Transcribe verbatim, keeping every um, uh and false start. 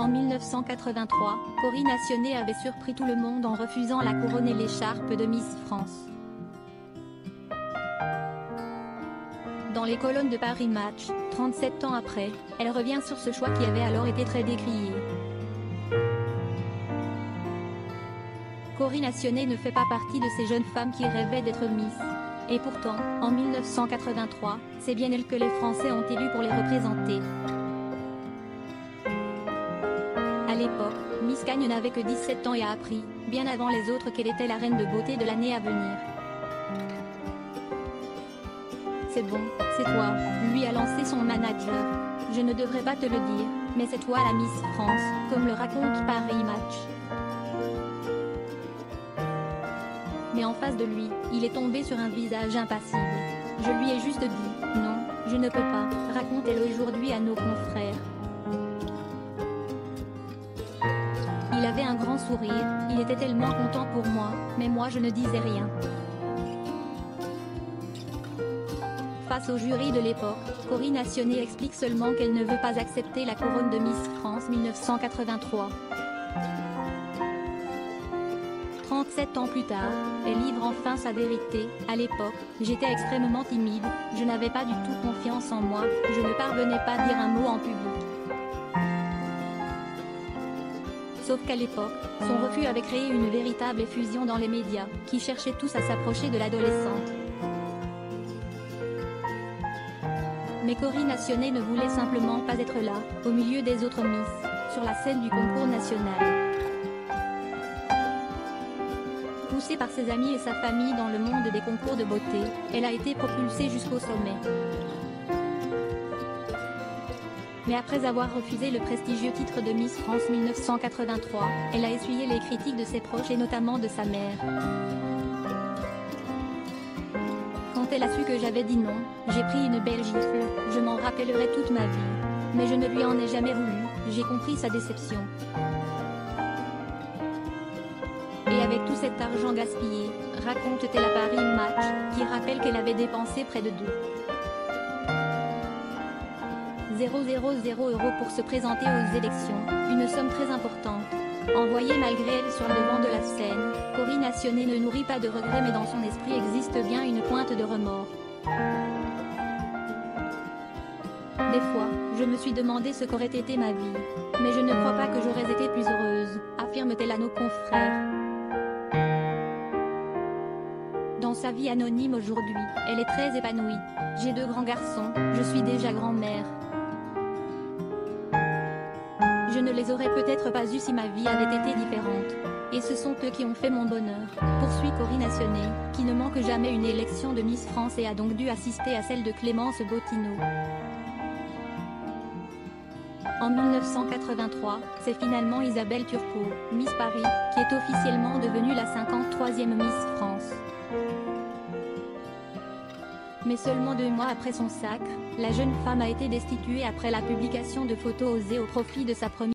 En mille neuf cent quatre-vingt-trois, Corinne Assionnet avait surpris tout le monde en refusant la couronne et l'écharpe de Miss France. Dans les colonnes de Paris Match, trente-sept ans après, elle revient sur ce choix qui avait alors été très décrié. Corinne Assionnet ne fait pas partie de ces jeunes femmes qui rêvaient d'être Miss. Et pourtant, en mille neuf cent quatre-vingt-trois, c'est bien elle que les Français ont élue pour les représenter. À l'époque, Miss Cagne n'avait que dix-sept ans et a appris, bien avant les autres, qu'elle était la reine de beauté de l'année à venir. C'est bon, c'est toi, lui a lancé son manager. Je ne devrais pas te le dire, mais c'est toi la Miss France, comme le raconte Paris Match. Mais en face de lui, il est tombé sur un visage impassible. Je lui ai juste dit, non, je ne peux pas, raconte-t-elle aujourd'hui à nos confrères. Il avait un grand sourire, il était tellement content pour moi, mais moi je ne disais rien. Face au jury de l'époque, Corinne Assionnet explique seulement qu'elle ne veut pas accepter la couronne de Miss France mille neuf cent quatre-vingt-trois. trente-sept ans plus tard, elle livre enfin sa vérité. À l'époque, j'étais extrêmement timide, je n'avais pas du tout confiance en moi, je ne parvenais pas à dire un mot en public. Sauf qu'à l'époque, son refus avait créé une véritable effusion dans les médias, qui cherchaient tous à s'approcher de l'adolescente. Mais Corinne Assionnet ne voulait simplement pas être là, au milieu des autres Miss, sur la scène du concours national. Poussée par ses amis et sa famille dans le monde des concours de beauté, elle a été propulsée jusqu'au sommet. Mais après avoir refusé le prestigieux titre de Miss France mille neuf cent quatre-vingt-trois, elle a essuyé les critiques de ses proches et notamment de sa mère. Quand elle a su que j'avais dit non, j'ai pris une belle gifle, je m'en rappellerai toute ma vie. Mais je ne lui en ai jamais voulu, j'ai compris sa déception. Et avec tout cet argent gaspillé, raconte-t-elle à Paris Match, qui rappelle qu'elle avait dépensé près de deux mille euros pour se présenter aux élections, une somme très importante. Envoyée malgré elle sur le devant de la scène, Corinne Assionnet ne nourrit pas de regrets, mais dans son esprit existe bien une pointe de remords. Des fois, je me suis demandé ce qu'aurait été ma vie. Mais je ne crois pas que j'aurais été plus heureuse, affirme-t-elle à nos confrères. Dans sa vie anonyme aujourd'hui, elle est très épanouie. J'ai deux grands garçons, je suis déjà grand-mère. Je ne les aurais peut-être pas eus si ma vie avait été différente. Et ce sont eux qui ont fait mon bonheur, poursuit Corinne Assionnet, qui ne manque jamais une élection de Miss France et a donc dû assister à celle de Clémence Bottineau. En mille neuf cent quatre-vingt-trois, c'est finalement Isabelle Turpot, Miss Paris, qui est officiellement devenue la cinquante-troisième Miss France. Mais seulement deux mois après son sacre, la jeune femme a été destituée après la publication de photos osées au profit de sa première